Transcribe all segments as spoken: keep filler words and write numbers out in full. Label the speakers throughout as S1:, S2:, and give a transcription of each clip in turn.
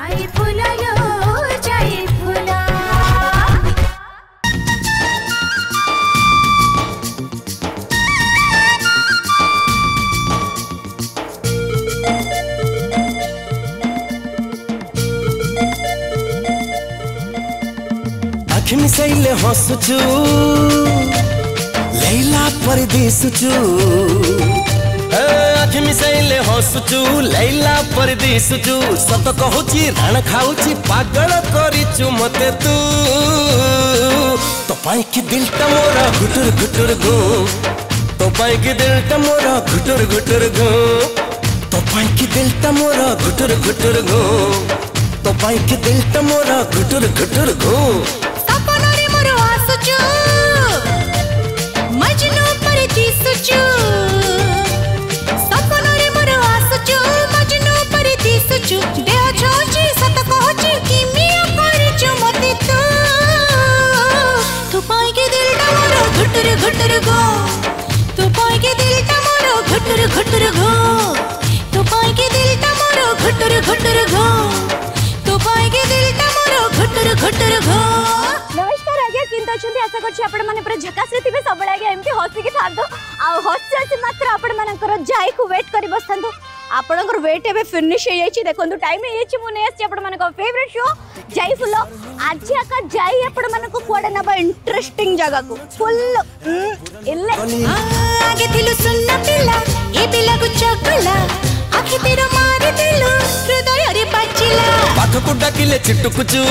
S1: जाई फुला लो जाई फुला
S2: आँख मिसाइले हसुचु लैला परदेसुचु आँख मिसाइले हसुचु लैला परदेसुचु सत कहूची राण खाऊची पागल करिचु मते तू तो पाई की दिल टा मोरा घुटुर घुटुर गो तो पाई की दिल टा मोरा घुटुर घुटुर गो तो पाई की दिल टा मोरा घुटुर घुटुर गो तो पाई की दिल टा मोरा घुटुर घुटुर गो
S1: सपनरे मोर आसुचु मजनू पर दिसुचु सपनरे मोर आसुचु मजनू पर दिसुचु देह छोची सत कहूची कि मिया करचु मते तू तू पाई के दिल टा मोर घुटुर घुटुर गो तू पाई के दिल टा मोर घुटुर घुटुर गो तू पाई के दिल टा मोर घुटुर घुटुर गो तू पाई के दिल टा मोर घुटुर घुटुर गो। नमस्कार आज्ञा किंतु अछंती आशा करछि आपण माने पूरा झकास रे थिबे सबले आज्ञा एमती हसी के थांदो आ हसी हसी मात्र आपण मानकर जाई को वेट करि बसथांदो आपणकर वेट एबे फिनिश हे जाईछि देखंतु टाइम हे जाईछि मुने आछि आपण मानक फेवरेट शो जाई फुल आज आका जाई आपण मानक कोडे नबा इंटरेस्टिंग जगह को फुल इल्ले आगे थिलु सुन्ना पिला ए पिला को चकला आखि तेरो मारि दिलु हृदय रे पाचिला
S2: पाख को डाकिले चिटुकुचु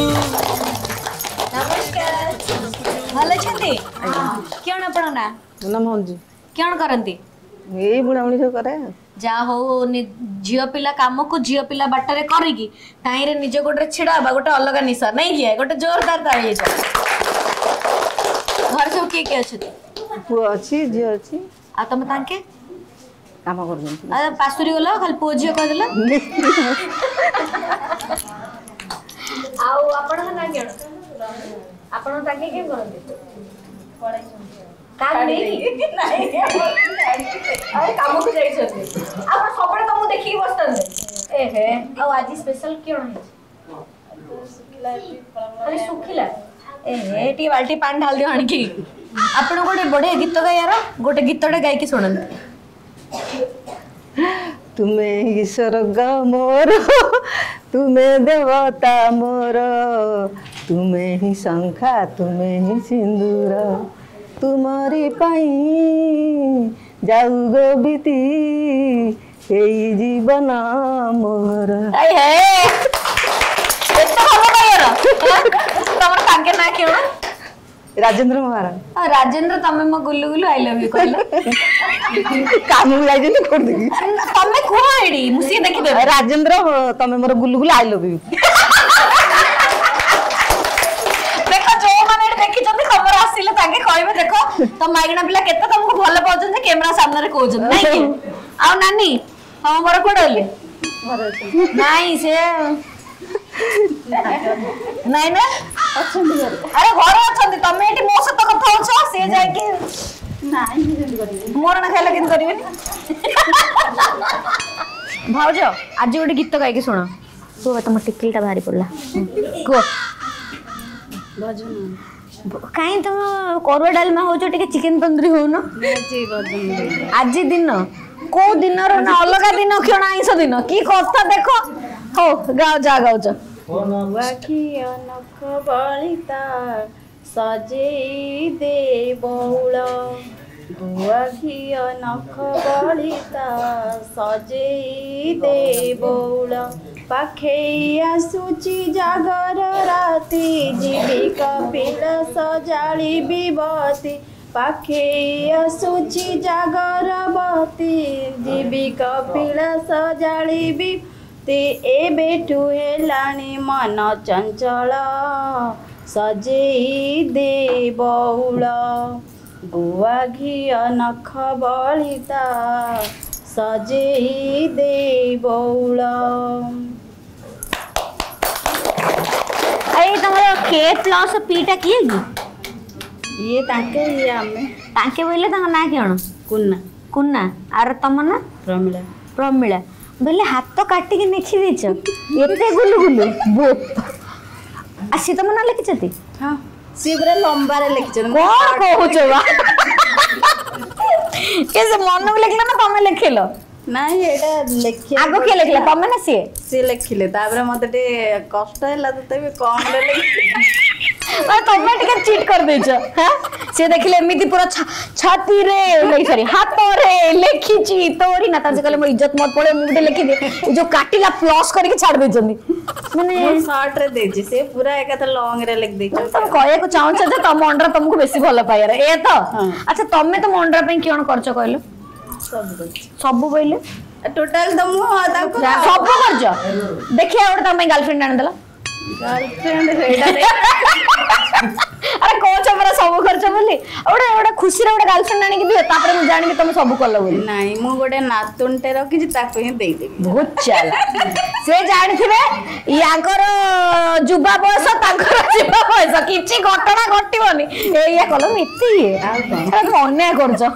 S1: नमस्कार भले छथि केन आपण ना
S3: नाम हंजी
S1: केन करंती
S3: ए बुढ़ा बुढ़ी सब करे
S1: जा हो झियो पिला काम को झियो पिला बाटरे करिकी ताई रे निज गोटे छिड़ा बा गोटे अलग निशा नहीं किया गोटे जोरदार ताली छ घर सब के के अछि
S3: पुओ अछि झी अछि
S1: आ तुम तांके
S3: काम कर
S1: आ पासुरी गलो खाली पुओ झियो कह देला आउ आपण ना केन आपण तांके के करंती पढाई काम नहीं नहीं अरे काम को जाई छथि आपण सबळे तुम देखि बसतन ए हे आ आज स्पेशल क्यों है सुखिला अरे सुखिला ए हे टी बाल्टी पानी ढाल दियो आणकी आपण गोटे बढे गीत गाय यार गोटे गीतडे गाय की सुनन
S3: तुम्हें ही स्वर्ग मोर तुम्हें देवता मोर तुम्हें ही शंखा तुम्हें ही सिंदूर तुम्हारी पाई जाऊ गो बीती एई जीवन मोर
S1: ए हे एतो भलो गायर तमर कागे ना केउ
S3: राजेंद्र महाराज
S1: राजेंद्र तमे म गुल्लू गुल्लू आई लव यू कहले
S3: काम में जाई जे कर देगी
S1: तमे को आईडी मुसी देखि दे
S3: राजेंद्र तमे मोर गुल्लू गुल्लू आई लव यू
S1: देखो जो माने देखि जंदी खबर आसिले ताके कहबे देखो त माइगना पिला केते तुमको भलो पाउछन जे कैमरा सामने रे कहउछन नै कि आ नानी हम मोर कोडले नाही से नाही ना अछन अरे घर अछन तमे एटी मो सत कथा होछ से जाय कि नाही हिंदी करिवे मोर ना खाइला किन करिवे भाउज आज गोटे गीत गाय के सुनो को तुम टिकलटा भारी पड़ला को भजन काई तुम कोरवा डालमा हो टिके चिकन तंदूरी हो न आज दिन को दिन रो ना अलग दिन क्षण आइस दिन की कथा देखो हो गाओ जा गाओ जा
S4: वाखिया नख बलिता सजेई दे बौल गुआ घिया नख बलिता सजेई दे बौल पाखे आसुची जागर राति जीवी कपिल सजाली बिबती पाखे आसुची जागर बती जीवी कपिल सजाली बि ए बेटू हेलाणी मन चंचल सजेई दे बौल गुआ घिया नख बलिता सजेई दे बौल
S1: अरे तमरा के प्लस पीटा किए की
S4: ये ताके ये आमे
S1: ताके बोले ताका ना केण
S4: कुन्ना
S1: कुन्ना आर तम ना
S4: प्रमिला
S1: प्रमिला
S5: बोले हाथ तो काटिकी लिखि देछ एते गुलु गुलु बोप आसी तुम ना लिखिछती
S4: हां सी पूरा लंबा रे लिखिछन
S5: कोन कहूछ बा कैसे मन में लिखला ना तुम लिखिलो
S4: नहीं एटा लिखि
S5: आगो के लिखला तुम ना सी
S4: सी लिखिले तापर मते टे कष्ट हैला तते कम रे लिखि
S5: और तुम टिके चीट कर देछ हां से देखले एमिति पूरा छाती रे नहीं सॉरी हाथ रे लिखिची तोरी ना ताजे कहले मोर इज्जत मत पड़े मुडे लिखि दे जो काटिला प्लस करके छाड़ देछनी माने
S4: शॉर्ट रे देछि से पूरा एका त लॉन्ग रे लिख देछि
S5: तुम कहे को चाहौ छ जे तुम अंडर तुमको बेसी भलो पाए रे ए तो अच्छा तुम तो अंडर पे कियन करछ कहलो
S4: सब कुछ
S5: सब बोइले
S4: टोटल तो मु ताको
S5: सब करछ देखिए और तुम गर्लफ्रेंड आन देला
S4: गर्लफ्रेंड हेडा रे
S5: अरे कोच हमरा सब खर्च बोली ओडे ओडे खुशी रे ओडे गर्लफ्रेंड आनी कि दियो तापर मु जानि कि तुम सब करलो बोली
S4: नहीं मु गोटे नातुनटे रखि ताको ही देई देबी
S5: बहुत चाला से जानिथिबे याकर जुबा बयस ताकर जुबा बयस किछि घटना घटिबोनी एया कलो मिति अरे मने करछ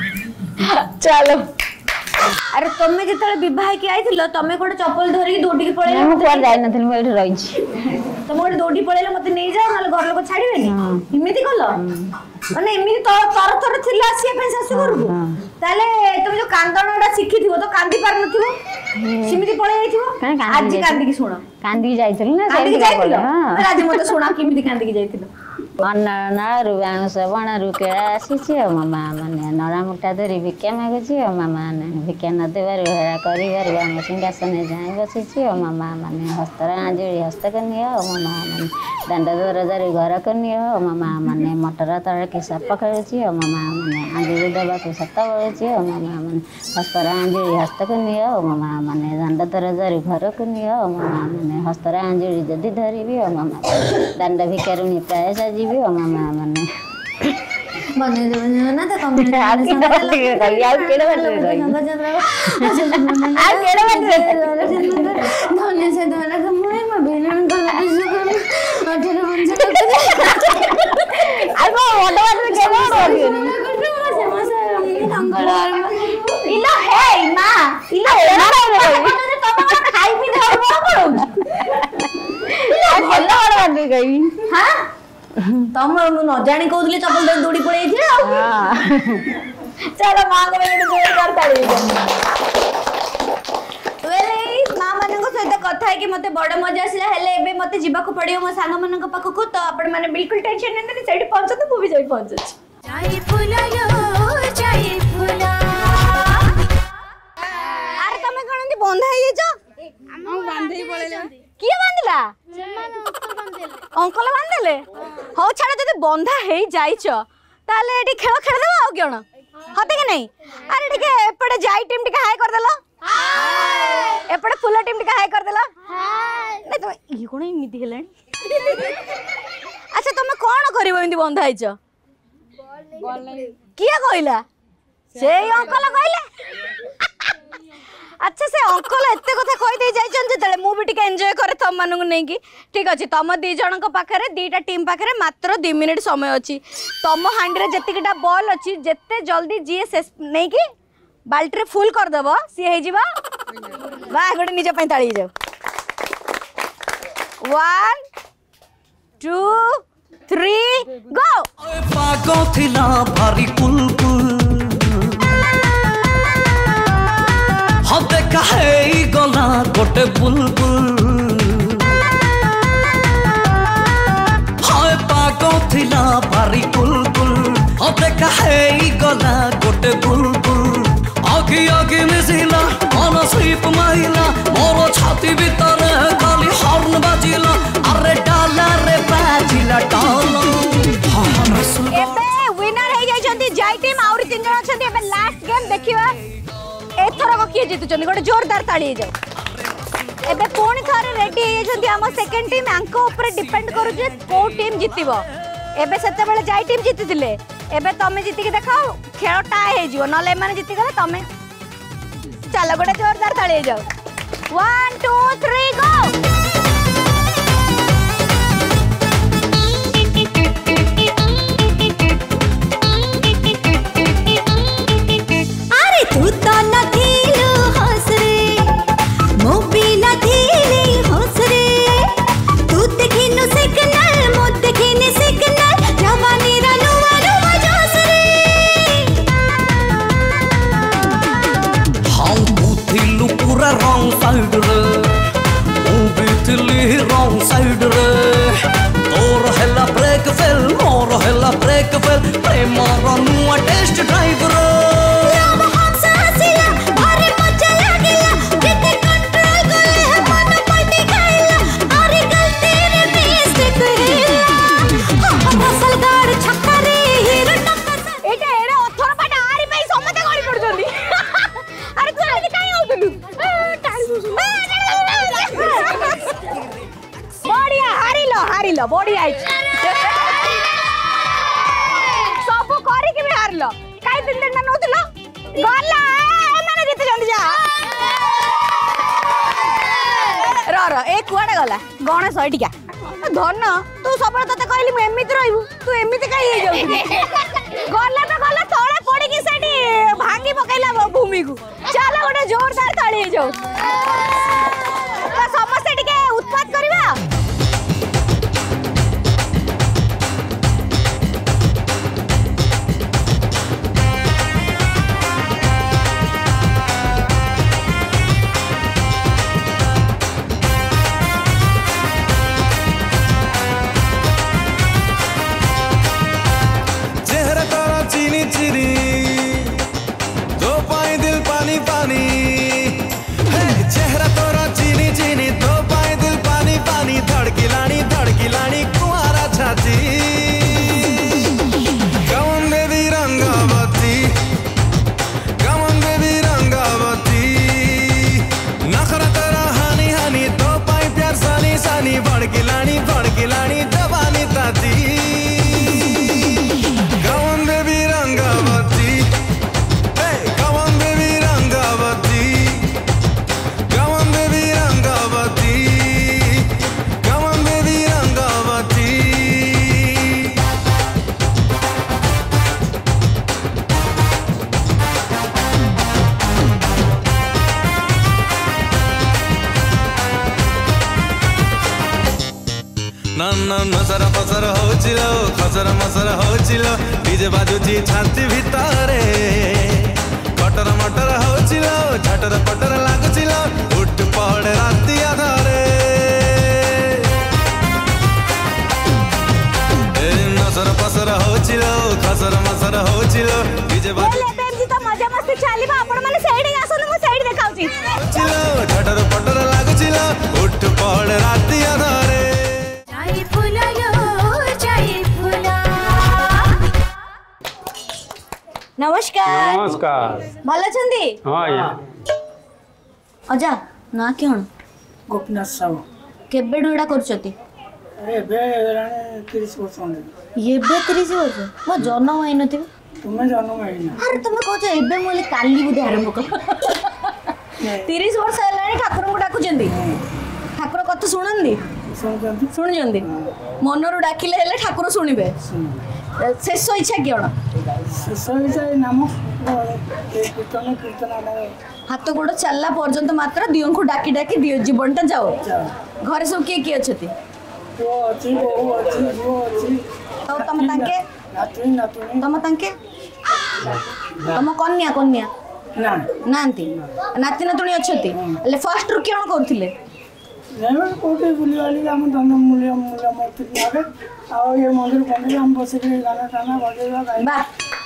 S5: चलो अरे तुमे जेतले विवाह के आइथिलो तमे कोटे चप्पल धरि के दौड़ी के पळेले
S3: ମୁଁ କୁଆଡେ ଯାଇନଥିଲି ମୁଁ ଏଠି ରହିଛି
S5: तुम गोटे दौड़ी पळेले मते नै जाओ नाले घर लोक छाड़ीबेनी इमिति कलो माने इमिति तो तर तर थिला आसी पे सासु घर को ताले तुम जो कांदणडा शिखिथिबो तो कांदी पार नथिबो सिमिति पळे आइथिबो आज कांदी की सुनो
S3: କାନ୍ଦିକି ଯାଇଥିଲି ନା
S5: कांदी की जाइथिलो आज मते सुना किमिति कांदी की जाइथिलो
S3: ନାଳରୁ ବାଉଁଶ ବଣରୁ କେଳା ଆସିଛି ଆଉ ମୋ ମା ମାନେ ନଳା ମୁଠା ଧରି ଭିକ୍ଷା ମାଗୁଛି ଆଉ ମୋ ମା ମାନେ ଭିକ୍ଷା ନ ଦେବାରୁ ହେଳା କରିବାରୁ ଆମ ସିଂହାସନରେ ଯାଇ ବସିଛି ଆଉ ମୋ ମା ମାନେ ହସ୍ତର ଆଞ୍ଜୁଳି ହସ୍ତକନ୍ୟା ଆଉ ମୋ ମା ମାନେ ଦାଣ୍ଡ ଦରଜାରୁ ଘର କନ୍ୟା ଆଉ ମୋ ମା ମାନେ ମଟର ତଳକି ସାପ ଖେଳୁଛି ଆଉ ମୋ ମା ମାନେ ଆଞ୍ଜୁଳି ଦେବାକୁ ସତ ବଳୁଛି ଆଉ ମୋ ମା ମାନେ ହସ୍ତର ଆଞ୍ଜୁଳି ହସ୍ତକନ୍ୟା ଆଉ ମୋ ମା ମାନେ ଦାଣ୍ଡ ଦରଜାରୁ ଘରକୁ ନିଅ ଆଉ ମୋ ମା ମାନେ ହସ୍ତର ଆଞ୍ଜୁଳି ଯଦି ଧରିବି ଆଉ ମୋ ମା ଦାଣ୍ଡ ଭିକାରୁଣୀ ପ୍ରାୟ ସାଜି भी ओ मामा माने
S5: बने देबे ना तो कम
S3: ଆଉ କେଡେ ବାଟରେ ଗଇ ଆଉ କେଡେ ବାଟରେ ଗଇ ଆଉ କେଡେ ବାଟରେ
S5: धन्य से धन्य के मुए म बेलन कर बिजु कर अठरे मंज
S3: ଆଉ କଣ ବଡ ବାଟରେ କେବେ
S5: इला हे मा इला एना तम खाई पी दे करू
S3: ଆଉ ଭଲ ବଡ ବାଟରେ ଗଇ
S5: हां तम न जानी कहउतली चप्पल दे दौड़ी पळे थी चलो मां को बेटे जोरदार ताली वेले मां माने को सहित कथा है कि मते बड़ मजा आसिला हेले एबे मते जीवा को पड़ियो मो सांग मन को पाखु को तो आपण माने बिल्कुल टेंशन नै सेठी पहुंच तो भी जाई पहुंच
S1: जाई फुला लो जाई फुला
S5: अरे तमे कोनती बंधा हे छ
S4: हम बांधे पळेले
S5: किए बांधला अंकल बांधले हो छाड़ जदि बंधा हे जाइछ ताले एटी खेल खेल देबो आ कोन हते कि नहीं अरे टिके एपटे जाई टीम टिके हाय कर देलो हाय एपटे फुल टीम टिके हाय कर देलो हाय नै तो ई कोन इमिति हेलनी अच्छा तुम कोन करबो इमिति बंधा हिच बॉल नहीं किए कहला से अंकल कहले अच्छा से अंकल एते कथा कहि दे जाई छन जेतले मु भी टिके एन्जॉय करे तम मानू नै की ठीक अछि तम दी जण को पाखरे दीटा टीम पाखरे मात्र दो मिनिट समय अछि तम हांडी रे जतिकिटा बॉल अछि जत्ते जल्दी जीए नै की बाल्टी रे फुल कर देबो सी हे जिबा वाह गोटे निजे पई ताळी जाऊ वन टू थ्री गो
S2: पागो थिला भारी कुलकुल हते काहे गला गोटे बुलबुल हाय पागो थिला भारी कुलकुल हते काहे गला गोटे बुलबुल आगे आगे मिसिला मन स्लिप माइला मोर छाती भीतर खाली हॉर्न बाजिला अरे डाला रे बाजिला डाला
S5: एबे विनर हे जाई छथि जाई टीम और तीन जण छथि एबे लास्ट गेम देखिबा एथर को किए जीतु छथि गोटे जोरदार ताली जाऊ एबे कोन थारे रेडी हे छथि हम सेकंड टीम आंको ऊपर डिपेंड करू जे को टीम जीतिबो एबे सेते बेले जाई टीम जीतिथिले एबे तमे जीति के देखाओ खेल टाई हे जिवो नले माने जीति गले तमे चलो गोटे जोरदार ताली जाऊ वन टू थ्री गो
S1: तू तो नथिलु हंस रे
S2: बसिली रंग साइड रे तोर हेला ब्रेक फेल मोर हेला ब्रेक फेल प्रेम रो नुआ टेस्ट ड्राइव रे
S5: हारिल बढ़िया सब करिक भी हारल कई तीन दिन नौथिल गला माने जीत जंदी जा र र ए कुआडे गला गणेश एटिका धन तू सब तते कहली मु एमिति रहइबू तू एमिति काई हे जाउ गला तो गला तळे पड़ी की सेठी भांगी पकैला भूमि को चल गोटे जोरदार ताली हे जाउ तो समस्त टिके उत्पाद करबा
S2: नसर पसर होचिलो खसर मसर होचिलो डीजे बाजुची छाती भितरे कटर मटर होचिलो झटर पटर लागुचिलो उठ पहड़ राती आधारे ए नसर पसर होचिलो खसर मसर होचिलो डीजे बाजु
S5: एमजी तो मजा मस्ती चालीबा आपण माने साइड आसन मु साइड देखाउची
S2: होचिलो झटर पटर लागुचिलो उठ पहड़ राती आधारे
S5: नमस्कार
S6: नमस्कार
S5: भल छंदी
S6: हाँ या
S5: अजा ना क्यों
S7: गोपीनाथ साहू
S5: केबे डुडा करछती
S7: अरे बे राणे तीस वर्ष होने
S5: ये बे तीस वर्ष मो जन्म होई नथि
S7: तुम्हें जन्म होई ना
S5: अरे तुम कहछ एबे मोले काली बुधे आरंभ कर तीस वर्ष हेलानी ठाकुर को डाकु जंदी ठाकुर कत सुनंदी
S7: सुनजंदी
S5: सुनजंदी मनरु डाकिले हेले ठाकुर सुनिबे शेष इच्छा क्यों
S7: शेष इच्छा नाम कीर्तन कीर्तन
S5: हाथ गोड़ चलला पर्यंत मात्र दियों को डाकी डाकी दियो जीवनटा जाओ घरे सब किए किए अच्छे
S7: वो अच्छी वो अच्छी वो अच्छी
S5: तो तम ताके
S7: नातुनी नातुनी
S5: तम ताके तम कन्या कन्या
S7: ना
S5: नांती नाती नातुनी अच्छे ले फर्स्ट रु क्यों करथिले
S7: नहीं कोटे बुली वाली हम धन मूल्य मूल्य मूर्ति आगे आओ ये मंदिर मंदिर हम बस के गाना गाना बजेगा
S5: बा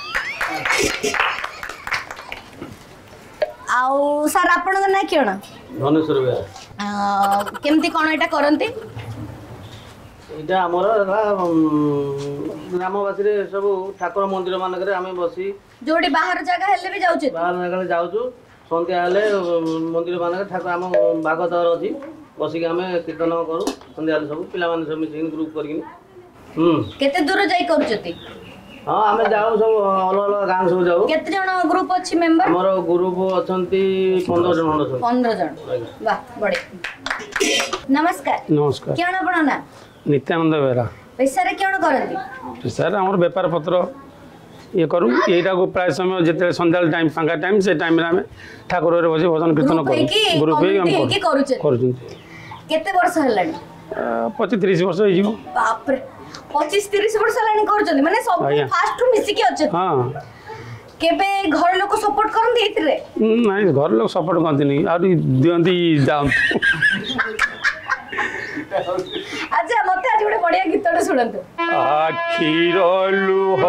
S5: आउ सर आपण ना क्यों
S6: धनेश्वर बेरा
S5: केमती कोन एटा करंती
S6: इटा हमर ग्रामवासी रे सब ठाकुर मंदिर मानक रे हमें बसी
S5: जोडी बाहर जगह हेले भी जाउछे
S6: बाहर जगह जाउछु संध्या हेले मंदिर मानक ठाकुर हम बागदर अछि बसिक आम कीर्तन करूँ सन्ध्या सब पिलाने सब मिसिक ग्रुप कर
S5: केते दूर जाई करूचती
S6: हाँ आम जाऊ सब अलग अलग गाँव सब जाऊ
S5: केते जण ग्रुप अछि मेंबर
S6: हमर ग्रुप अछंती पंद्रह जण खंड सब
S5: पंद्रह जण वाह बड़े नमस्कार
S6: नमस्कार
S5: केण आपण ना
S6: नित्यानंद बेरा
S5: पैसा रे केण करंती
S6: सर हमर व्यापार पत्र ये करूँ यहीटा को प्राय समय जिते सन्ध्या टाइम फांका टाइम से टाइम में ठाकुर बस भजन कीर्तन करूँ ग्रुप कर
S5: केते वर्ष हलानी
S6: पच्चीस तीस वर्ष हो
S5: बाप रे पच्चीस तीस वर्ष हलानी करजनी माने सब फास्ट रु मिसी के अछि
S6: हां
S5: केबे घर लोक सपोर्ट करन देतिरे
S6: नहीं घर लोग सपोर्ट करती नहीं और दियंती जाम
S5: अच्छा मत आज गोटे बढ़िया गीतटे शुणु
S8: आखिर लुह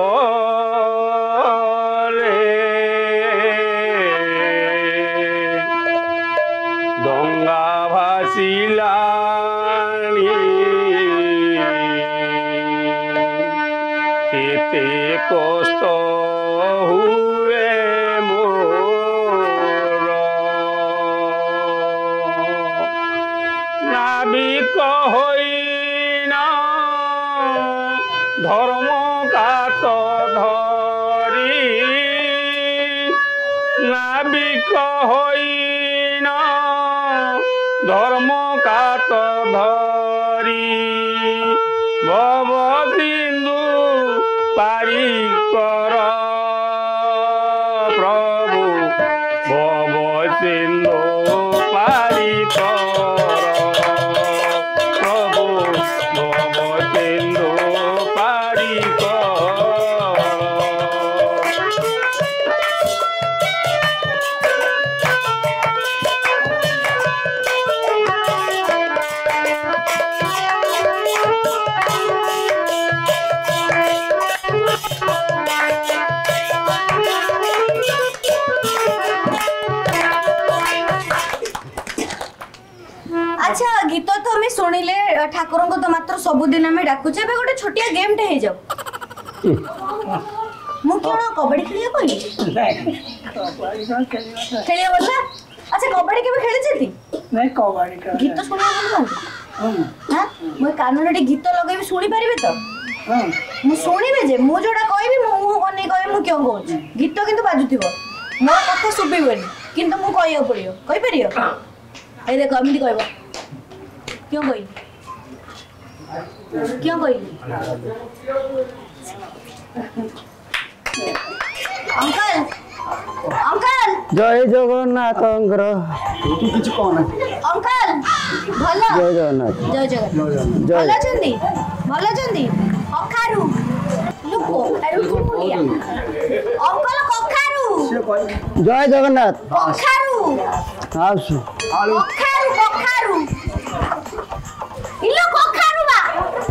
S8: डंगा भासिला केते कष्ट हुए मोर नाविक होइना धर्म कात धरी नाविक होइना धर्म कात धरी भव सिंधु पारी कर प्रभु भव सिंधु पारी कर प्रभु भव सिंधु पारी कर
S5: अच्छा गीत तो हमें शुणिले ठाकुर को तो मात्र सबुदिन आम डाकुचे गोटे छोटिया गेम टे जाओ मु कौन कबड्डी खेलिया कहली खेलिया बोला अच्छा कबड्डी केबे खेली
S7: नहीं कबड्डी का
S5: गीत शुणिया बोल हां मु कान रे गीत लगेबी शुणी परिबे तो
S7: हां
S5: मु शुणिबे जे मु जोडा कहबी मु मुह कोने कहबी मु क्यों कहूछ गीत किंतु बाजुथिबो मोर कथा सुबिबोनी किंतु मु कहियो पड़ियो कहि परियो ए देखो अमिति कहबो क्यों कहली क्यों कहली अंकल अंकल
S9: जय जगन्नाथ अंग्र
S5: अंकल भलो
S9: जय जगन्नाथ
S5: जय जगन्नाथ भलो चंदी भलो चंदी कखारू लु कखारू की मुलिया अंकल कखारू
S9: जय जगन्नाथ
S5: कखारू
S9: आसु
S5: कखारू कखारू इलो कखारू बा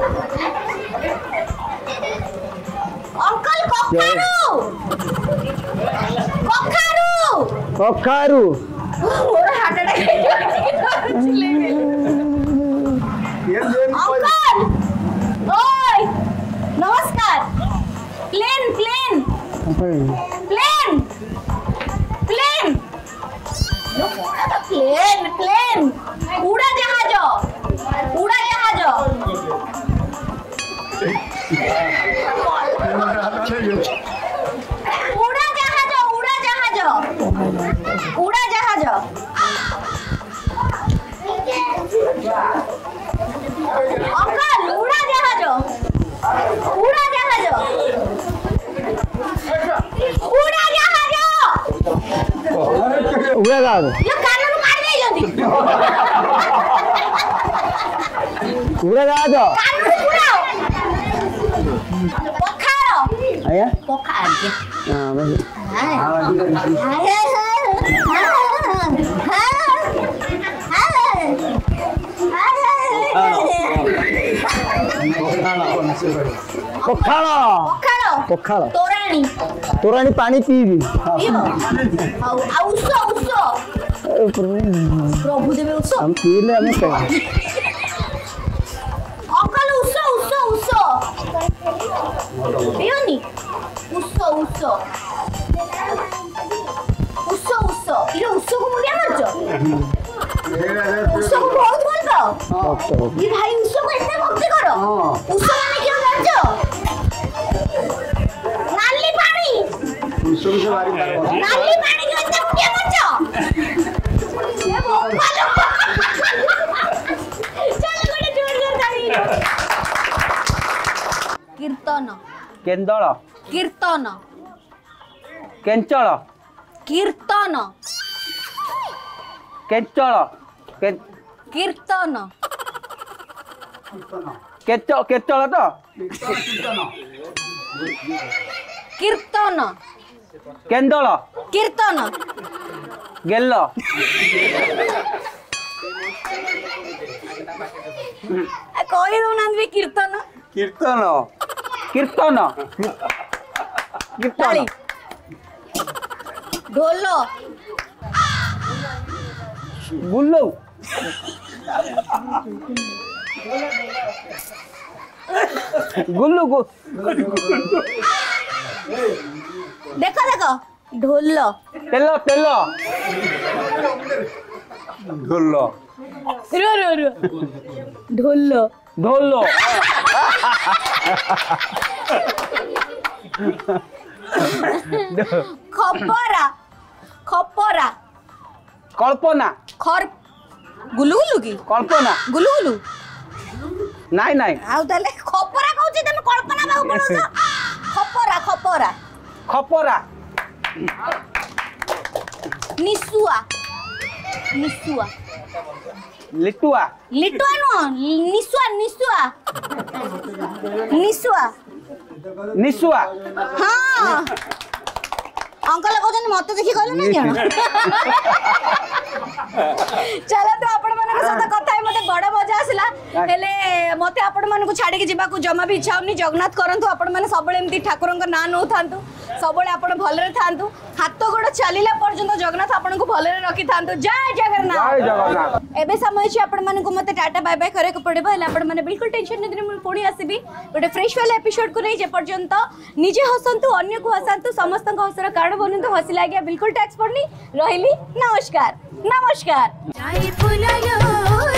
S5: अंकल कखारू कखारू
S9: कखारू
S5: मोर हार्ट अटैक अंकल ओय नमस्कार plane plane plane plane plane plane उड़ा जहाज उड़ा जहाज उड़ा जहाज उड़ा जहाज उड़ा जहाज अंकल उड़ा जहाज उड़ा जहाज उड़ा जहाज
S9: उड़ा गाव
S5: ये कानून मार दे जल्दी
S9: उड़ा गाव
S5: कानून उड़ाओ पखारो
S9: आया
S5: पखार के
S9: हां बस
S5: हाय हाय
S9: पखाଳ
S5: पखार
S9: पखाଳ
S5: तोराणी
S9: तोराणी पानी पीबी
S5: पिबो ଆଉ ଆଉ ଉଷ ଉଷ प्रभु देवे उଷ
S9: हम पीले हमें कह
S5: अंकल उଷ उଷ उଷ पियोनी उଷ उଷ उଷ उଷ इरे उଷ को मुलिया मारछ उଷ को बहुत भल पाओ ये भाई उଷ को इतने भक्ति करो उଷ माने क्यों जानছো नाली पानी
S9: उस से बारी तार
S5: नाली पानी के इतने मुलिया मारछ ये बहुत भालो चलो गोटे जोर जोर ताली कीर्तन
S9: केंदळ
S5: कीर्तन
S9: केंचळ
S5: कीर्तन
S9: केंचळ
S5: कीर्तन
S9: केच केचळ तो
S5: कीर्तन
S9: केंदळ
S5: कीर्तन
S9: गेल्ल
S5: कही दौना कीर्तन
S9: कीर्तन कीर्तन
S5: ताली
S9: कीर्तन
S5: ढोल
S9: गुल्लू गुल्लू गु
S5: देखो देखो ढोल
S9: तेल तेल ढोल
S5: रो रो रो ढोल
S9: ढोल
S5: खपरा खपरा
S9: कल्पना
S5: खर गुलु गुलु की
S9: कल्पना
S5: गुलु गुलु
S9: नाई नाई
S5: आउ ताले खपरा कहउची तमे कल्पना बाबू बोलछ खपरा खपरा
S9: खपरा
S5: निसुआ निसुआ
S9: लिटुआ
S5: लिटुआ नो निसुआ निसुआ निसुआ
S9: निसुआ
S5: हां अंकल कहते मत देखी कहले ना जान चलो तो आपण मन सहित कथा मते बड़ मजा आसला हेले मते आपण मन को छाडी के जीवा को जमा भी इच्छा होनी जगन्नाथ करंतु आपण मन सबले एमती ठाकुरन का नाम नो थांतु सबले आपण भलरे थांतु हाथ गोड़ चलीला पर्यंत जगन्नाथ आपण को भलरे रखी थांतु जय जगन्नाथ
S9: जय जगन्नाथ
S5: एबे समय छी आपण मन को मते टाटा बाय बाय करे को पड़े हेले आपण मन बिल्कुल टेंशन नहीं मु पुणी आसीबी गोटे फ्रेश वाला एपिसोड को नहीं जे पर्यंत निजे हसंतु अन्य को हसंतु समस्त को हसर कारण बनंतु हसी लागिया बिल्कुल टैक्स पड़नी रहिली नमस्कार नमस्कार
S1: जाई फुललो